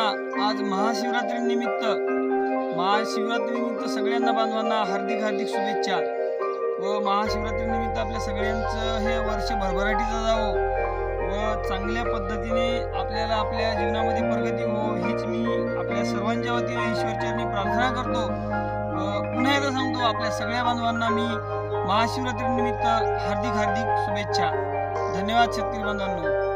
आज महाशिवरात्रीनिमित्त सगळ्यांना बांधवांना हार्दिक हार्दिक शुभेच्छा। व महाशिवरात्रीनिमित्त आपल्या सगळ्यांचं हे वर्ष भरभराटीचं जावो व चांगल्या पद्धतीने आपल्याला आपल्या जीवनामध्ये प्रगती हो हीच मी आपल्या सर्वांच्या वतीने ईश्वरचरणी प्रार्थना करतो। पुन्हा एकदा सांगतो आपल्या सगळ्या बांधवांना मी महाशिवरात्रीनिमित्त हार्दिक हार्दिक शुभेच्छा। धन्यवाद शेतकरी बांधवांनो।